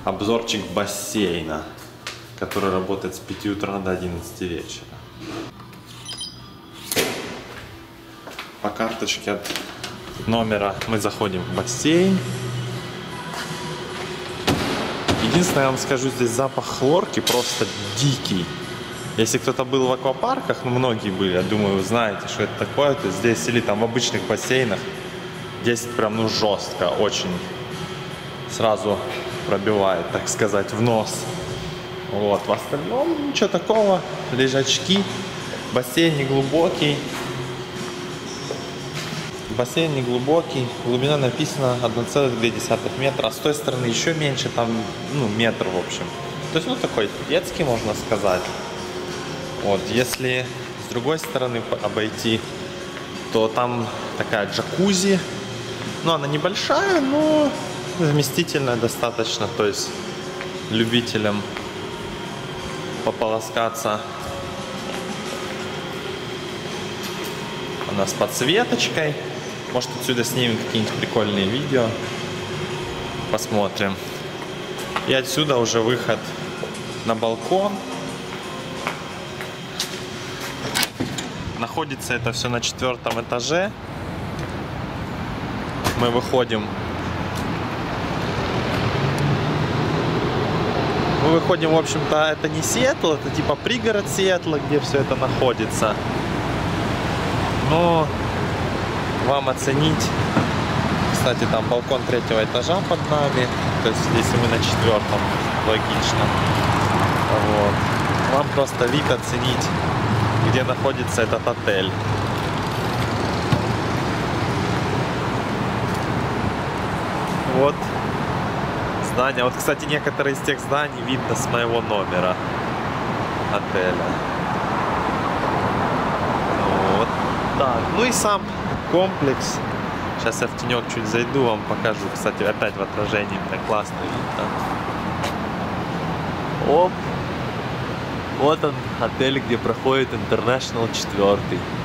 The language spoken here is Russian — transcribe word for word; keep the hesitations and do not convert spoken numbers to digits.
обзорчик бассейна, который работает с пяти утра до одиннадцати вечера. По карточке от номера мы заходим в бассейн. Единственное, я вам скажу, здесь запах хлорки просто дикий. Если кто-то был в аквапарках, ну многие были, я думаю, вы знаете, что это такое, то здесь или там в обычных бассейнах, здесь прям ну жестко, очень сразу пробивает, так сказать, в нос. Вот, в остальном ничего такого, лежачки, бассейн не глубокий. Бассейн не глубокий, глубина написана одна целая две десятых метра, а с той стороны еще меньше, там, ну, метр в общем. То есть, ну, такой детский, можно сказать. Вот, если с другой стороны обойти, то там такая джакузи. Ну, она небольшая, но вместительная достаточно, то есть любителям пополоскаться. Она с подсветочкой. Может, отсюда снимем какие-нибудь прикольные видео. Посмотрим. И отсюда уже выход на балкон. Находится это все на четвертом этаже. Мы выходим. Мы выходим, в общем-то, это не Сиэтл, это типа пригород Сиэтла, где все это находится. Но вам оценить, кстати, там балкон третьего этажа под нами, то есть если мы на четвертом, логично. Вот. Вам просто вид оценить, где находится этот отель. Вот здание. Вот, кстати, некоторые из тех зданий видно с моего номера отеля. Вот так. Ну и сам комплекс. Сейчас я в тенек чуть зайду, вам покажу. Кстати, опять в отражении мне классно видно. Оп! Вот он, отель, где проходит International четыре.